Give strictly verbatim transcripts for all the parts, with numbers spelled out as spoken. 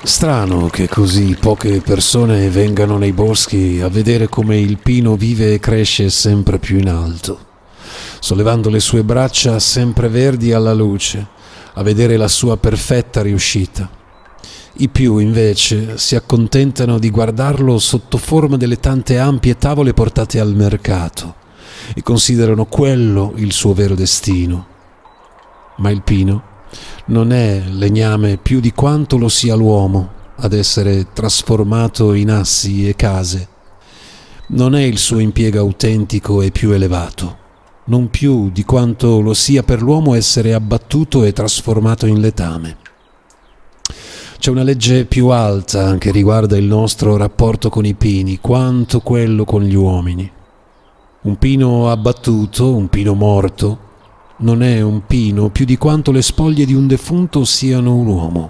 Strano che così poche persone vengano nei boschi a vedere come il pino vive e cresce sempre più in alto, sollevando le sue braccia sempre verdi alla luce, a vedere la sua perfetta riuscita. I più, invece, si accontentano di guardarlo sotto forma delle tante ampie tavole portate al mercato e considerano quello il suo vero destino. Ma il pino non è legname più di quanto lo sia l'uomo ad essere trasformato in assi e case. Non è il suo impiego autentico e più elevato, non più di quanto lo sia per l'uomo essere abbattuto e trasformato in letame. C'è una legge più alta che riguarda il nostro rapporto con i pini quanto quello con gli uomini. Un pino abbattuto, un pino morto, non è un pino più di quanto le spoglie di un defunto siano un uomo.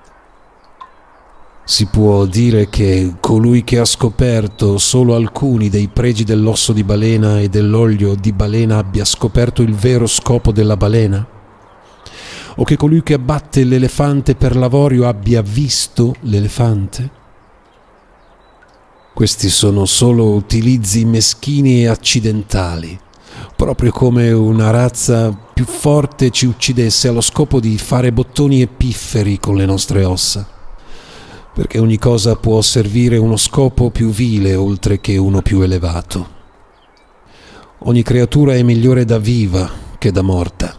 Si può dire che colui che ha scoperto solo alcuni dei pregi dell'osso di balena e dell'olio di balena abbia scoperto il vero scopo della balena? O che colui che abbatte l'elefante per l'avorio abbia visto l'elefante? Questi sono solo utilizzi meschini e accidentali, proprio come una razza più forte ci uccidesse allo scopo di fare bottoni e pifferi con le nostre ossa, perché ogni cosa può servire uno scopo più vile oltre che uno più elevato. Ogni creatura è migliore da viva che da morta.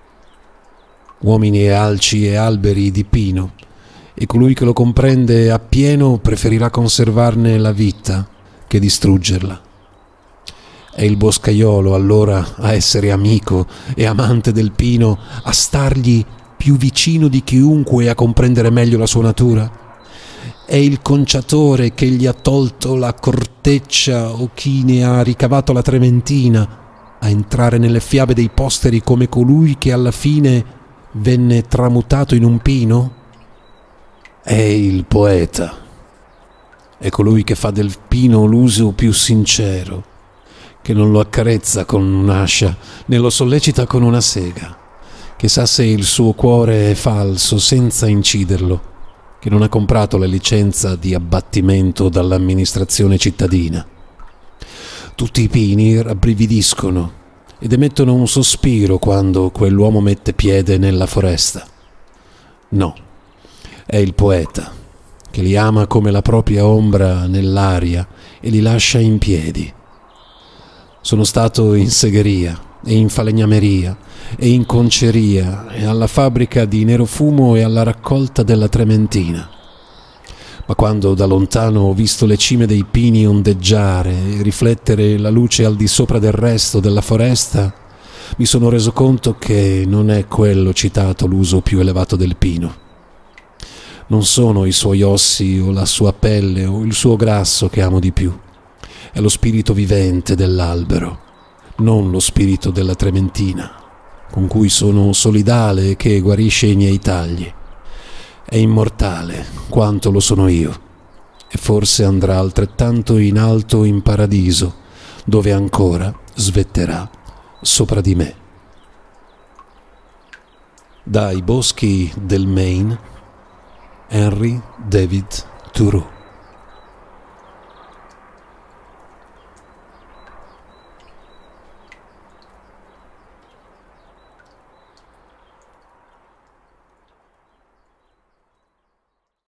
Uomini e alci e alberi di pino, e colui che lo comprende appieno preferirà conservarne la vita che distruggerla. È il boscaiolo allora a essere amico e amante del pino, a stargli più vicino di chiunque e a comprendere meglio la sua natura? È il conciatore che gli ha tolto la corteccia o chi ne ha ricavato la trementina a entrare nelle fiabe dei posteri come colui che alla fine venne tramutato in un pino? È il poeta, è colui che fa del pino l'uso più sincero, che non lo accarezza con un'ascia né lo sollecita con una sega, che sa se il suo cuore è falso senza inciderlo, che non ha comprato la licenza di abbattimento dall'amministrazione cittadina. Tutti i pini rabbrividiscono ed emettono un sospiro quando quell'uomo mette piede nella foresta. No, è il poeta, che li ama come la propria ombra nell'aria e li lascia in piedi. Sono stato in segheria e in falegnameria e in conceria e alla fabbrica di nerofumo e alla raccolta della trementina. Ma quando da lontano ho visto le cime dei pini ondeggiare e riflettere la luce al di sopra del resto della foresta, mi sono reso conto che non è quello citato l'uso più elevato del pino. Non sono i suoi ossi o la sua pelle o il suo grasso che amo di più. È lo spirito vivente dell'albero, non lo spirito della trementina, con cui sono solidale e che guarisce i miei tagli. È immortale quanto lo sono io, e forse andrà altrettanto in alto in paradiso, dove ancora svetterà sopra di me. Dai boschi del Maine, Henry David Thoreau.